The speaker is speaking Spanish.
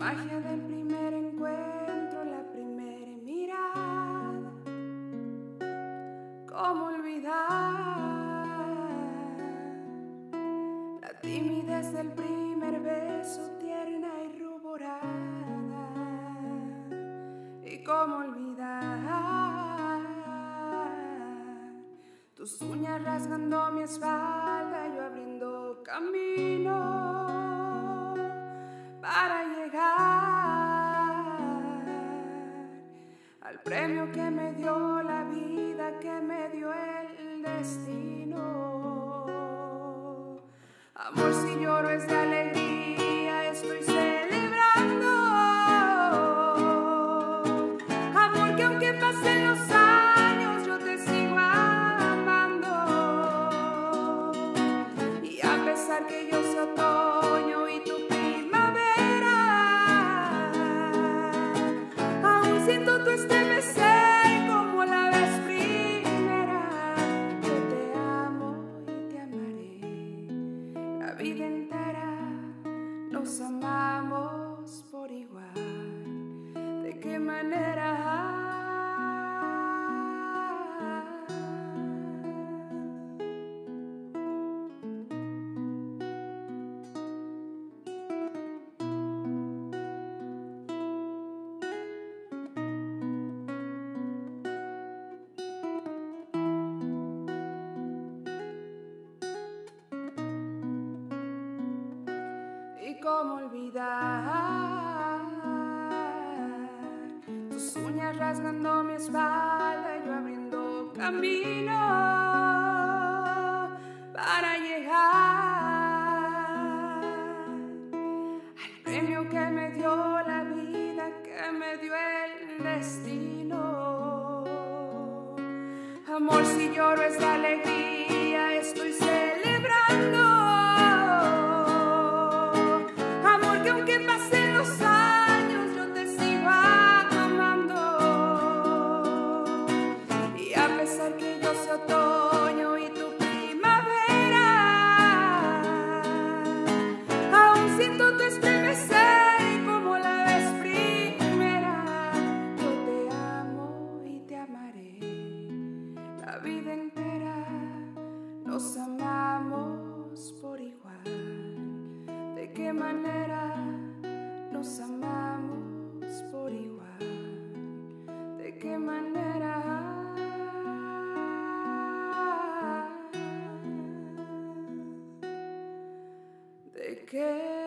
magia del primer encuentro, la primera mirada. ¿Cómo olvidar la timidez del primer beso, tierna y ruborada? ¿Y cómo olvidar tus uñas rasgando mi espalda, yo abriendo camino para llegar al premio que me dio la vida, que me dio el destino? Amor, si lloro es de alegría, estoy celebrando. Amor, que aunque pasen los años yo te sigo amando. Y a pesar que yo soy otoño y tú siento tu estremecer como la vez primera. Yo te amo y te amaré la vida entera. Nos amamos por igual. ¿De qué manera? ¿Y cómo olvidar tus uñas rasgando mi espalda, yo abriendo camino para llegar al premio que me dio la vida, que me dio el destino? Amor, si lloro es de alegría, estoy celebrando. Aunque pasen los años yo te sigo amando. Y a pesar que yo soy otoño y tu primavera, aún siento tu estremecer como la vez primera. Yo te amo y te amaré la vida entera. Nos amamos por igual. ¿De qué manera? Nos amamos por igual. ¿De qué manera? ¿De qué